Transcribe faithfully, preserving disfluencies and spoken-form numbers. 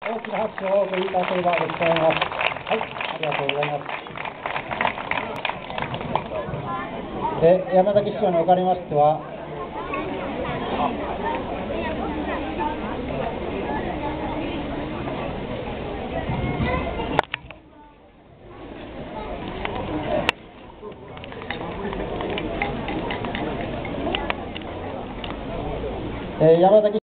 大きな拍手をお送りいただければと思います。はい、ありがとうございます。で、山崎市長におかれましては、えー、山崎